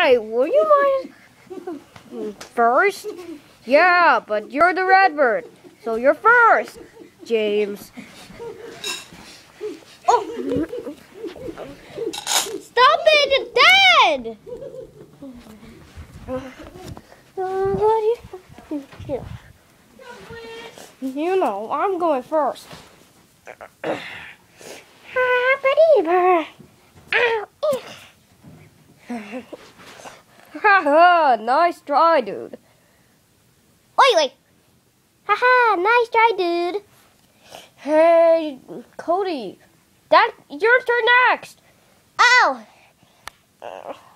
Hey, will you mind first? Yeah, but you're the Redbird, so you're first, James. Oh! Stop it! It's dead! You know, I'm going first. Haha, nice try, dude. Wait. Haha, nice try, dude. Hey, Cody, your turn next. Oh.